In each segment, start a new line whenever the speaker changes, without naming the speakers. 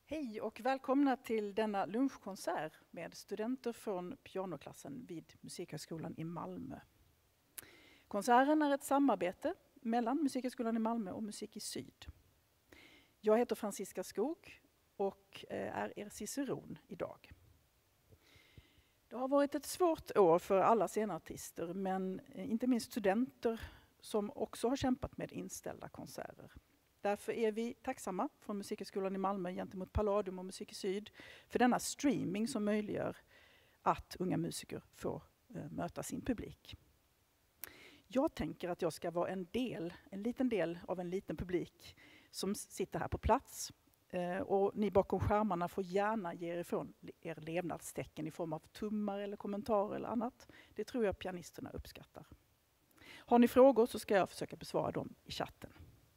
Hej och välkomna till denna lunchkonsert med studenter från pianoklassen vid Musikhögskolan i Malmö. Konserten är ett samarbete mellan Musikhögskolan i Malmö och Musik i Syd. Jag heter Franziska Skog och är er ciceron idag. Det har varit ett svårt år för alla scenartister, men inte minst studenter som också har kämpat med inställda konserter. Därför är vi tacksamma från Musikhögskolan i Malmö gentemot Palladium och Musik i Syd för denna streaming som möjliggör att unga musiker får möta sin publik. Jag tänker att jag ska vara en liten del av en liten publik som sitter här på plats. Och ni bakom skärmarna får gärna ge er ifrån er levnadstecken i form av tummar eller kommentarer eller annat. Det tror jag pianisterna uppskattar. Har ni frågor så ska jag försöka besvara dem i chatten.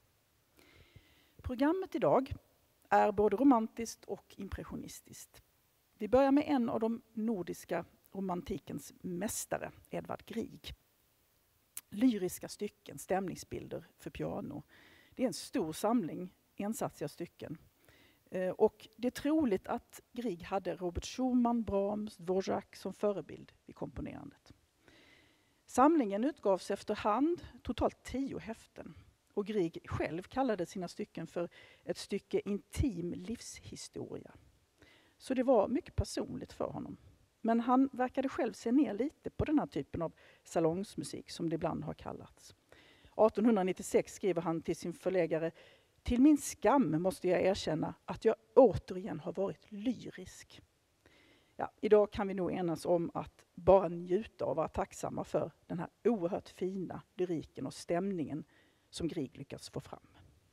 Programmet idag är både romantiskt och impressionistiskt. Vi börjar med en av de nordiska romantikens mästare, Edvard Grieg. Lyriska stycken, stämningsbilder för piano. Det är en stor samling ensatsiga stycken. Och det är troligt att Grieg hade Robert Schumann, Brahms, Dvorak som förebild vid komponerandet. Samlingen utgavs efterhand, totalt 10 häften. Och Grieg själv kallade sina stycken för ett stycke intim livshistoria. Så det var mycket personligt för honom. Men han verkade själv se ner lite på den här typen av salongsmusik som det ibland har kallats. 1896 skriver han till sin förläggare: "Till min skam måste jag erkänna att jag återigen har varit lyrisk." Ja, idag kan vi nog enas om att bara njuta och vara tacksamma för den här oerhört fina lyriken och stämningen som Grieg lyckats få fram.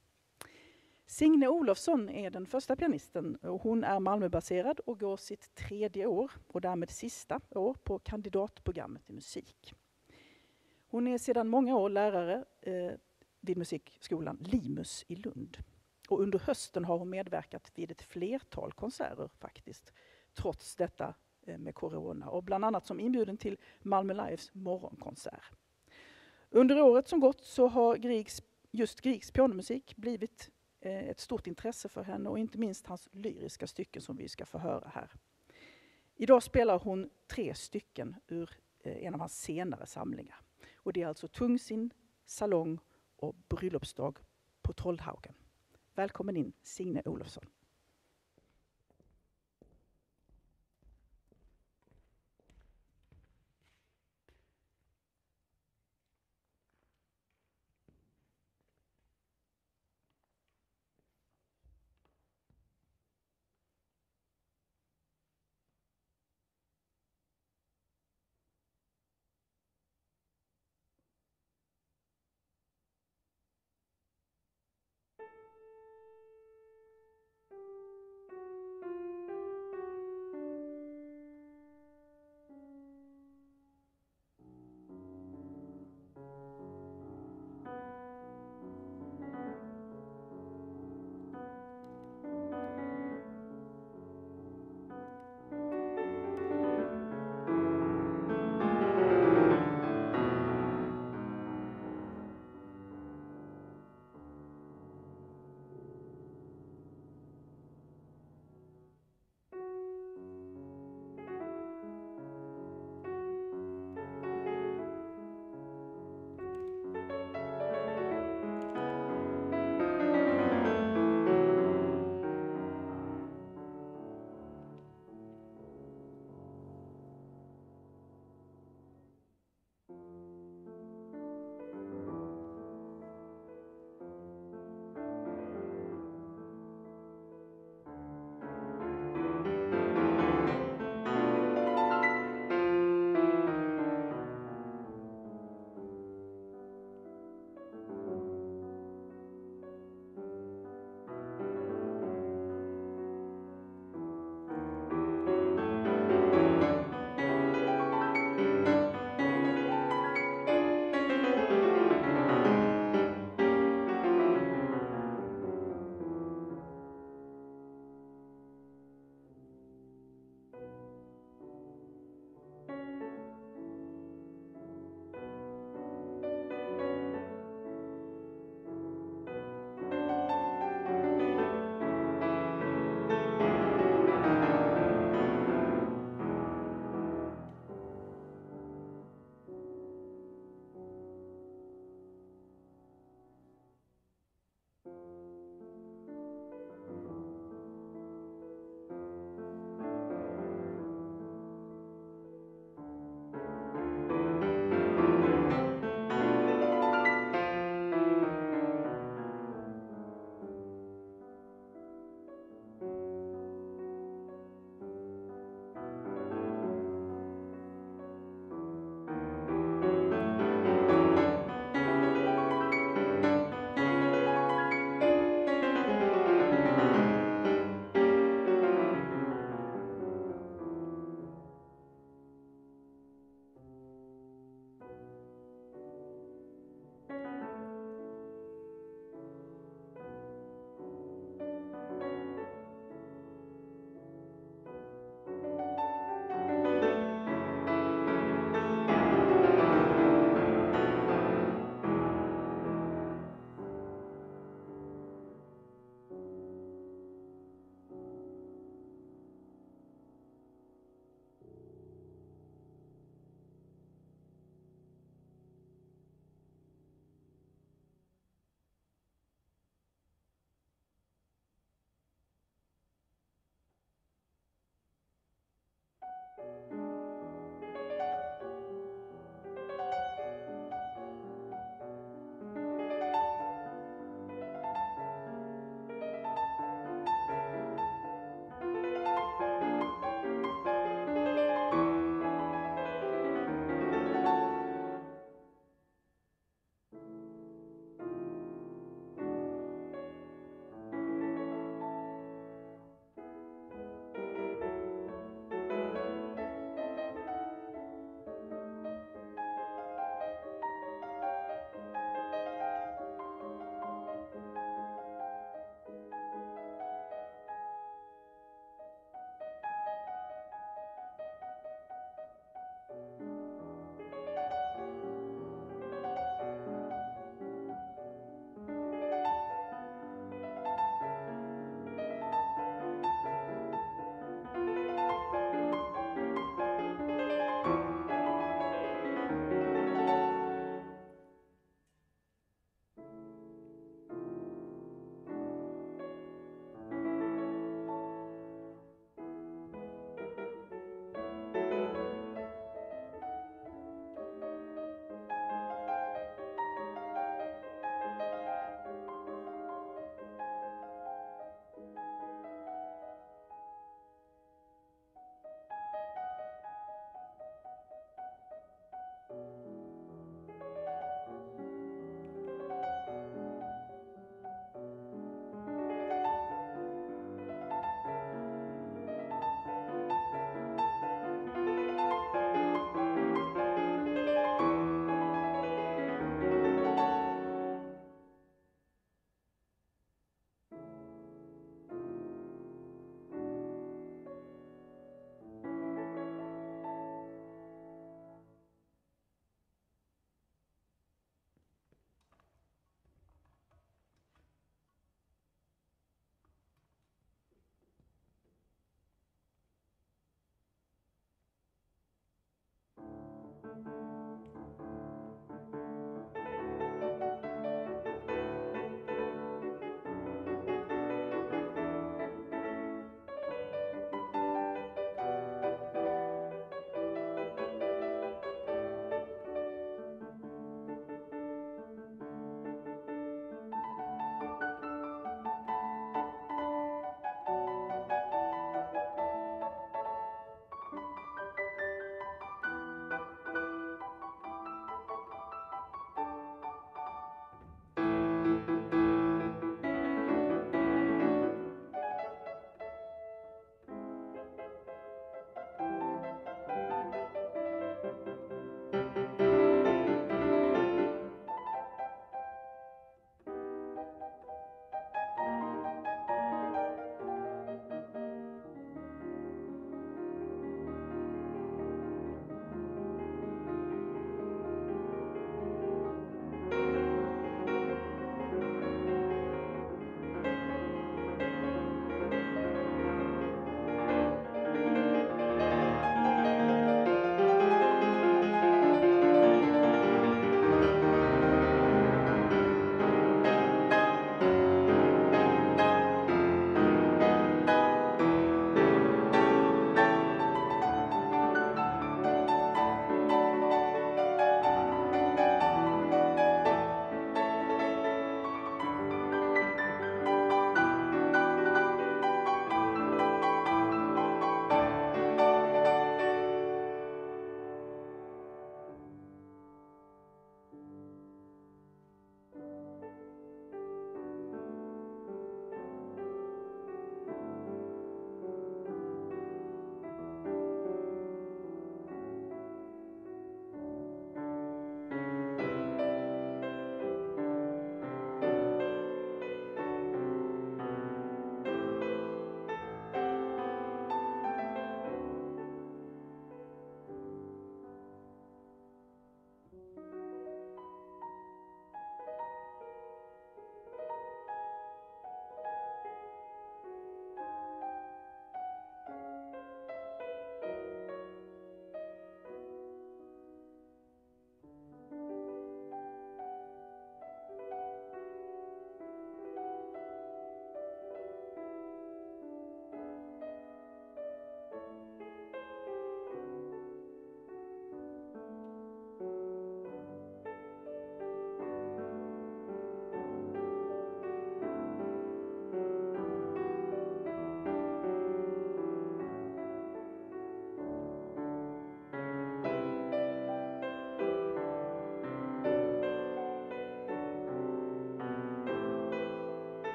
Signe Olofsson är den första pianisten och hon är Malmöbaserad och går sitt 3:e år och därmed sista år på kandidatprogrammet i musik. Hon är sedan många år lärare vid musikskolan Limus i Lund. Och under hösten har hon medverkat vid ett flertal konserter faktiskt, trots detta med corona. Och bland annat som inbjuden till Malmö Lives morgonkonsert. Under året som gått så har just Griegs pianomusik blivit ett stort intresse för henne och inte minst hans lyriska stycken som vi ska få höra här. Idag spelar hon 3 stycken ur en av hans senare samlingar. Och det är alltså Tungsin, Salong och Bröllopsdag på Trollhaugen. Välkommen in, Signe Olofsson.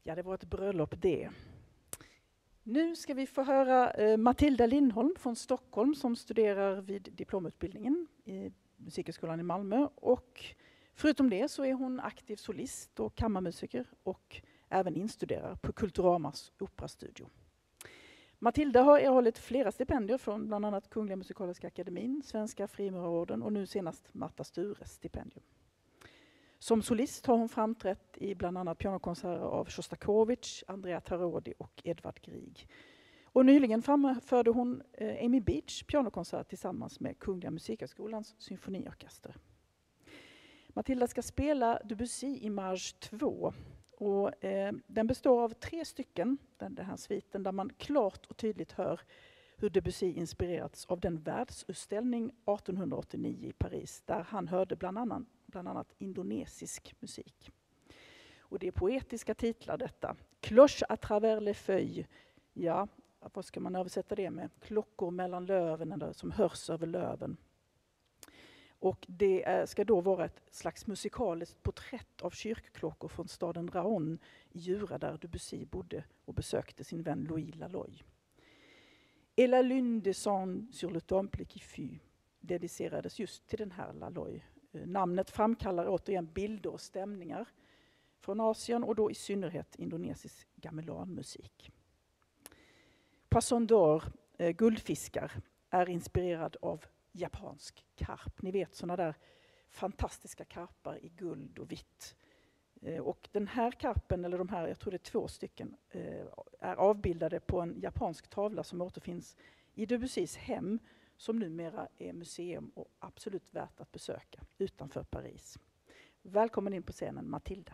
Ja, det var ett bröllop det. Nu ska vi få höra Matilda Lindholm från Stockholm som studerar vid diplomutbildningen i Musikhögskolan i Malmö. Och förutom det så är hon aktiv solist och kammarmusiker och även instuderar på Kulturamas operastudio. Matilda har erhållit flera stipendier från bland annat Kungliga Musikaliska Akademin, Svenska Frimurarorden och nu senast Marta Stures stipendium. Som solist har hon framträtt i bland annat pianokonserter av Sjostakovitj, Andrea Tarodi och Edvard Grieg. Och nyligen framförde hon Amy Beach pianokonsert tillsammans med Kungliga Musikhögskolans symfoniorkester. Matilda ska spela Debussy i Marge 2. Och, den består av 3 stycken, den här sviten, där man klart och tydligt hör hur Debussy inspirerats av den världsutställning 1889 i Paris, där han hörde bland annat indonesisk musik. Och det är poetiska titlar detta. Cloche à travers les feuilles. Ja, vad ska man översätta det med? Klockor mellan löven, eller som hörs över löven. Och det ska då vara ett slags musikaliskt porträtt av kyrkklockor från staden Raon i Jura, där Debussy bodde och besökte sin vän Louis Laloy. Et la lune descend sur le temple qui fut dedicerades just till den här Laloy. Namnet framkallar återigen bilder och stämningar från Asien och då i synnerhet indonesisk gamelanmusik. Poisson d'or, guldfiskar, är inspirerad av japansk karp. Ni vet sådana där fantastiska karpar i guld och vitt. Och den här karpen, eller de här, jag tror det är 2 stycken, är avbildade på en japansk tavla som återfinns i Debussys hem, som numera är museum och absolut värt att besöka utanför Paris. Välkommen in på scenen, Matilda.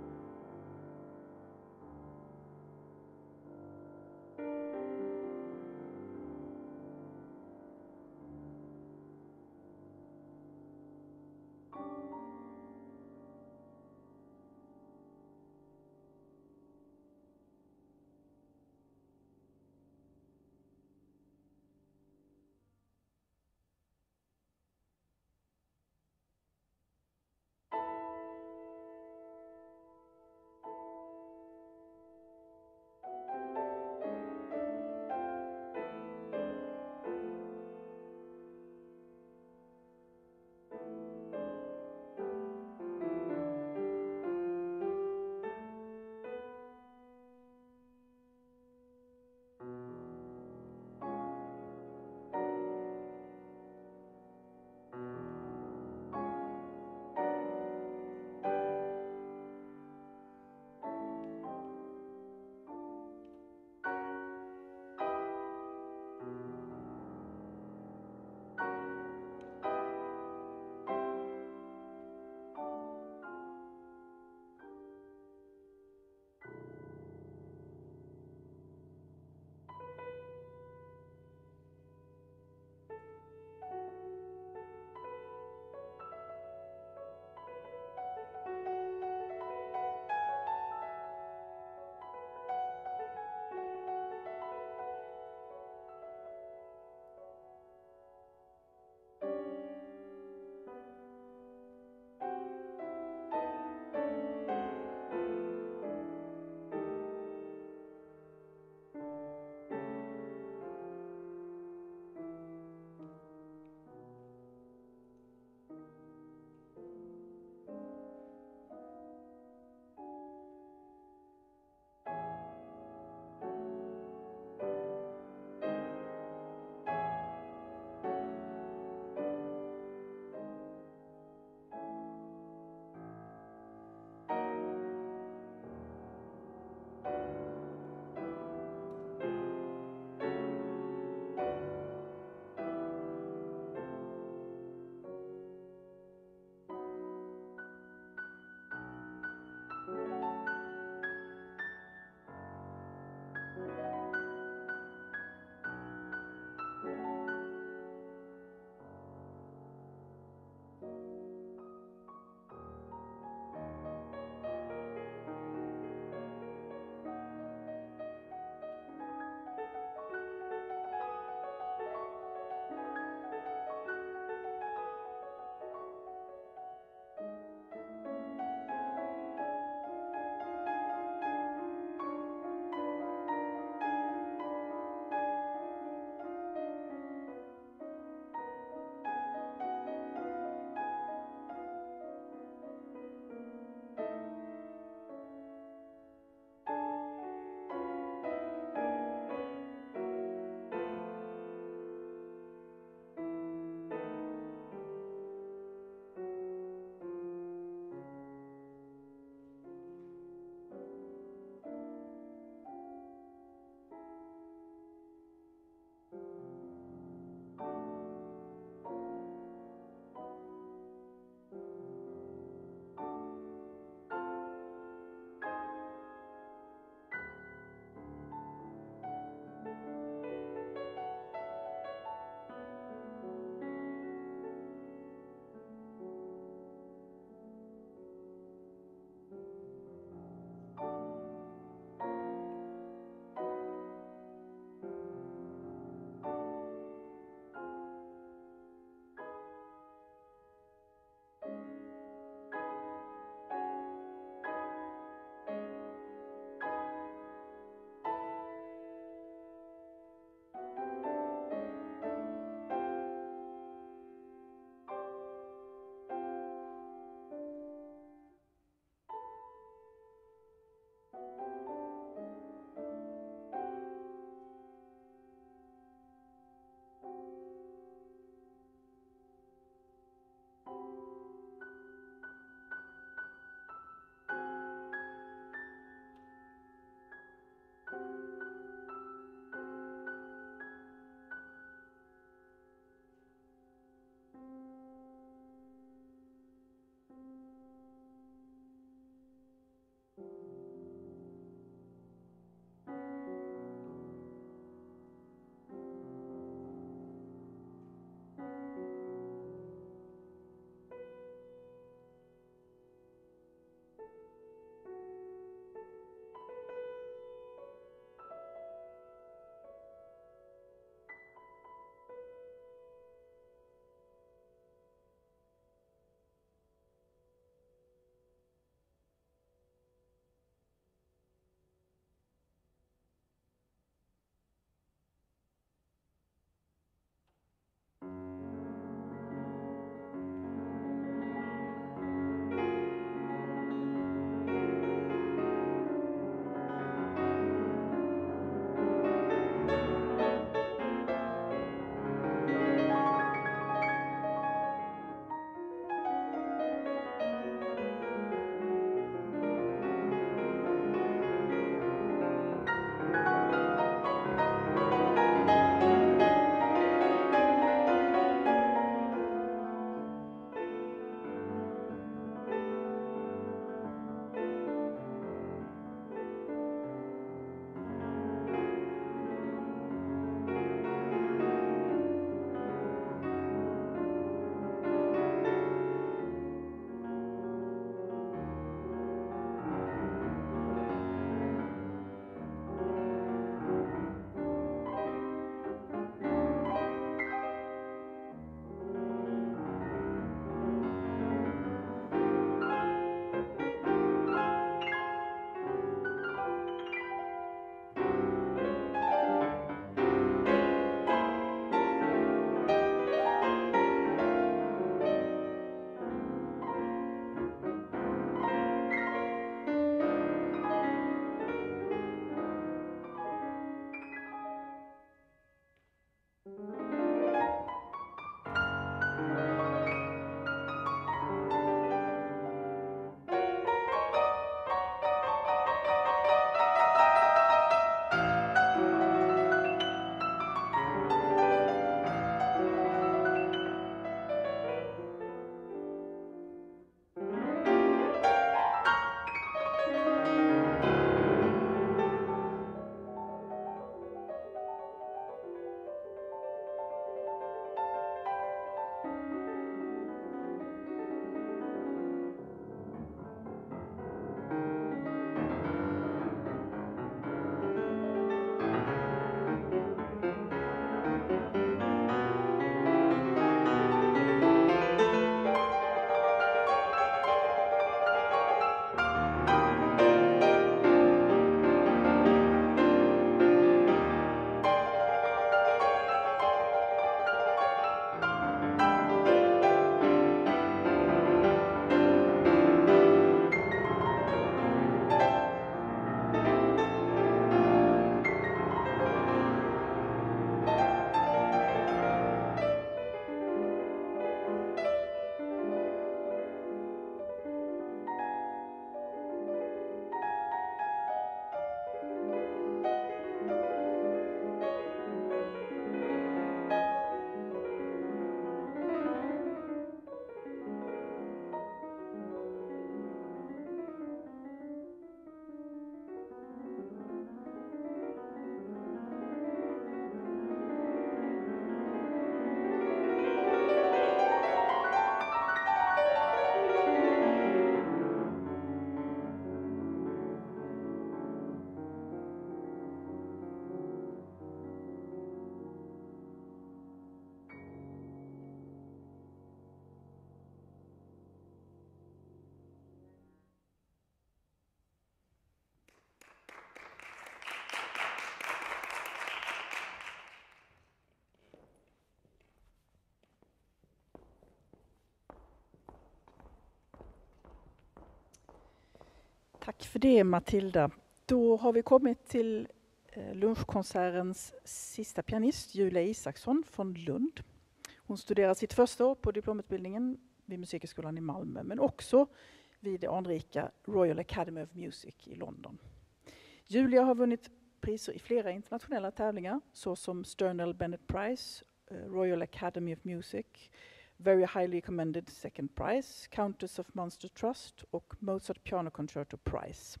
Tack för det, Matilda. Då har vi kommit till lunchkonsertens sista pianist, Julia Isaksson från Lund. Hon studerar sitt första år på diplomutbildningen vid Musikhögskolan i Malmö, men också vid det anrika Royal Academy of Music i London. Julia har vunnit priser i flera internationella tävlingar, såsom Sternell Bennett Prize, Royal Academy of Music, Very Highly Commended Second Prize, Countess of Munster Trust och Mozart Piano Concerto Prize.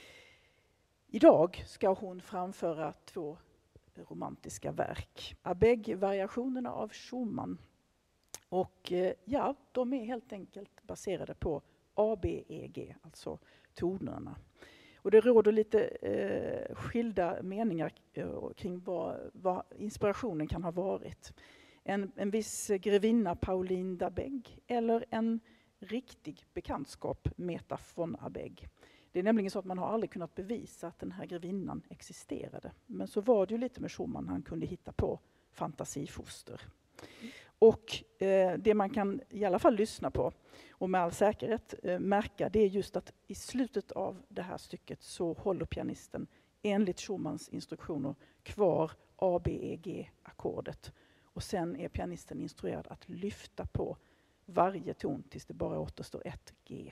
Idag ska hon framföra 2 romantiska verk. Abegg-variationerna av Schumann. Och ja, de är helt enkelt baserade på ABEG, alltså tonerna. Och det råder lite skilda meningar kring vad inspirationen kan ha varit. En viss grevinna Pauline d'Abegg eller en riktig bekantskap, Meta von Abegg. Det är nämligen så att man har aldrig kunnat bevisa att den här grevinnan existerade. Men så var det ju lite med Schumann, han kunde hitta på fantasifoster. Och det man kan i alla fall lyssna på och med all säkerhet märka, det är just att i slutet av det här stycket så håller pianisten enligt Schumanns instruktioner kvar ABEG-ackordet. Och sen är pianisten instruerad att lyfta på varje ton tills det bara återstår ett G.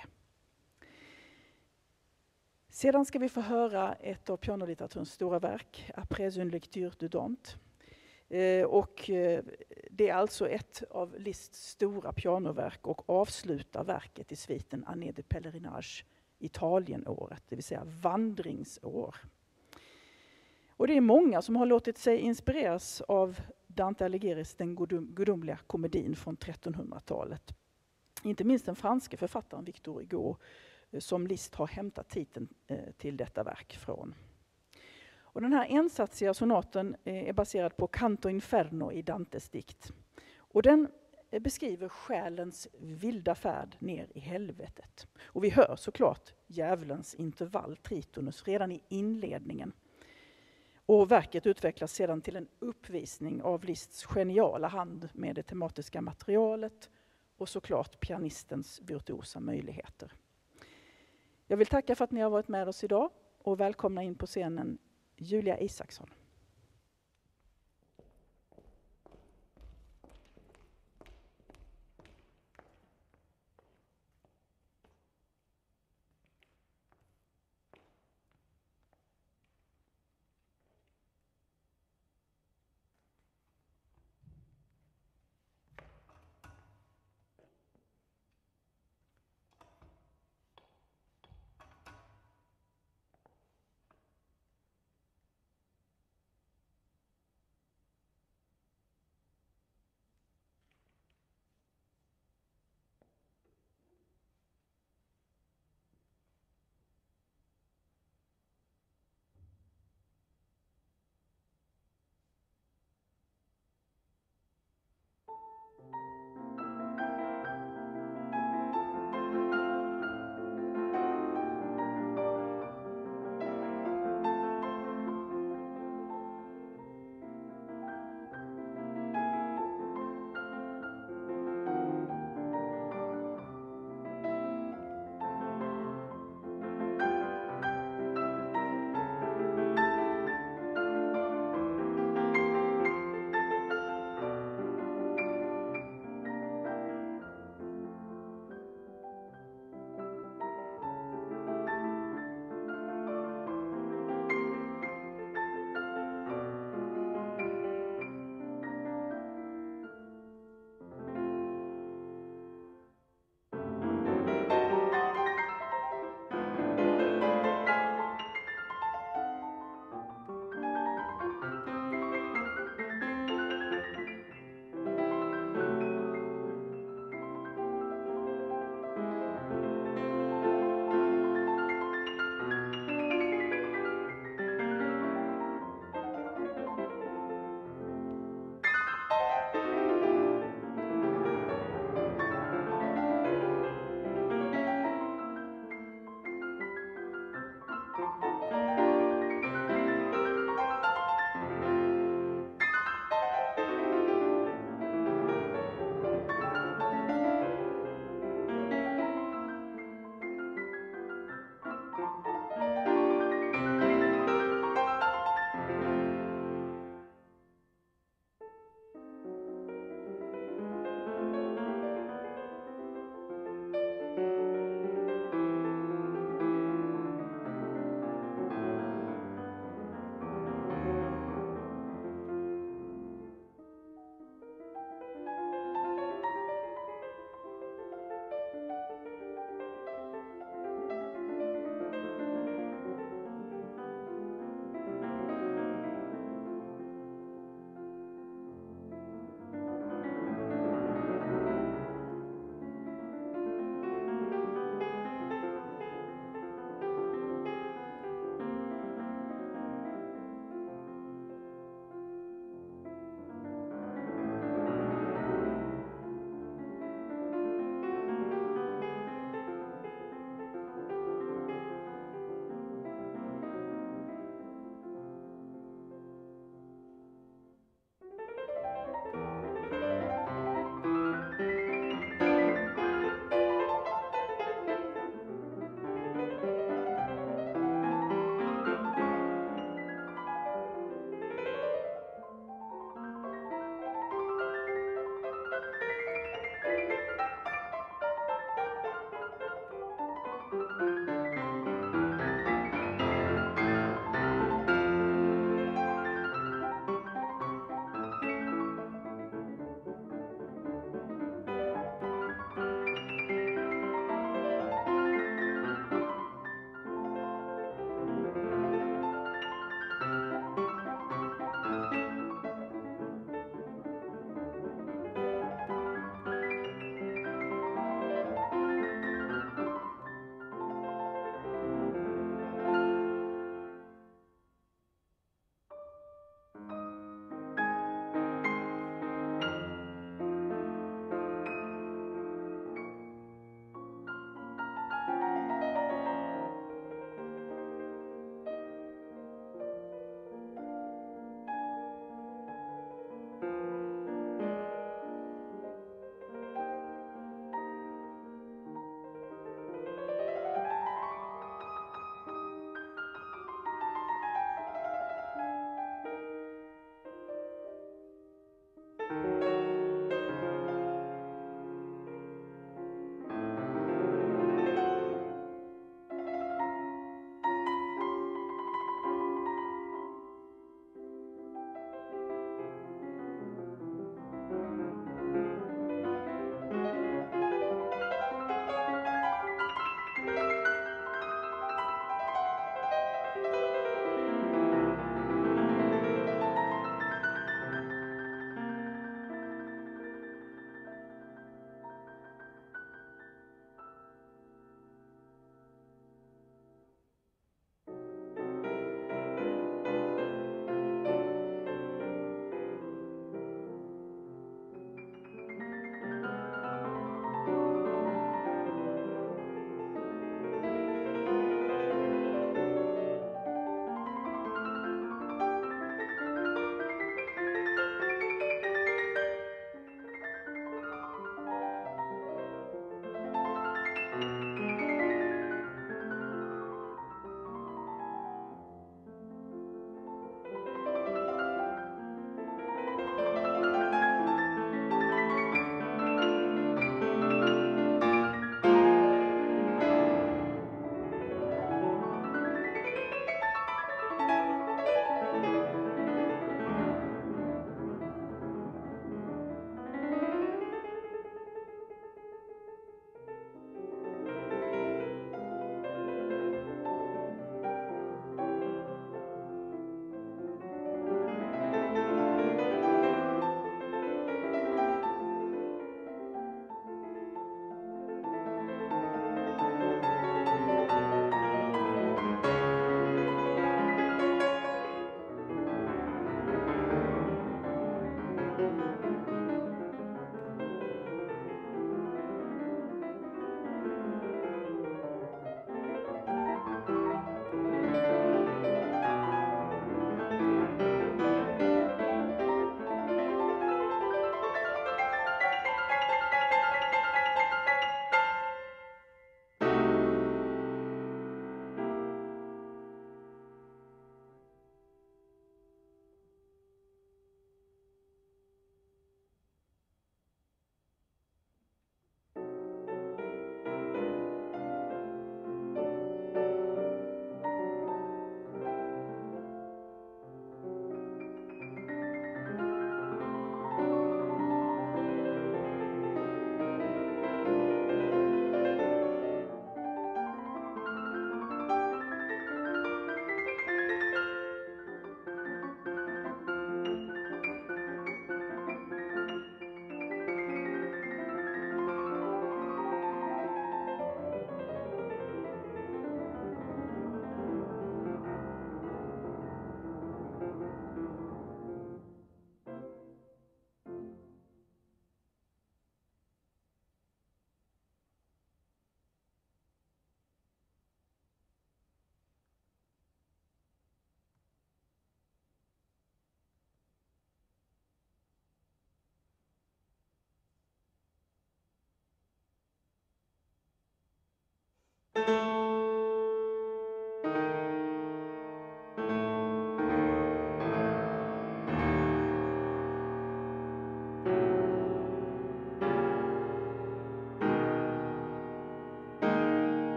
Sedan ska vi få höra ett av pianolitteraturens stora verk, Après une lecture de Dante. Och det är alltså ett av Liszts stora pianoverk och avslutar verket i sviten Année de Pèlerinage, Italienåret, det vill säga vandringsår. Och det är många som har låtit sig inspireras av Dante Alighiris Den gudomliga komedin från 1300-talet. Inte minst den franske författaren Victor Hugo, som Liszt har hämtat titeln till detta verk från. Och den här ensatsiga sonaten är baserad på Canto Inferno i Dantes dikt. Och den beskriver själens vilda färd ner i helvetet. Och vi hör såklart djävulens intervall, tritonus, redan i inledningen. Och verket utvecklas sedan till en uppvisning av Liszts geniala hand med det tematiska materialet och såklart pianistens virtuosa möjligheter. Jag vill tacka för att ni har varit med oss idag och välkomna in på scenen Julia Isaksson.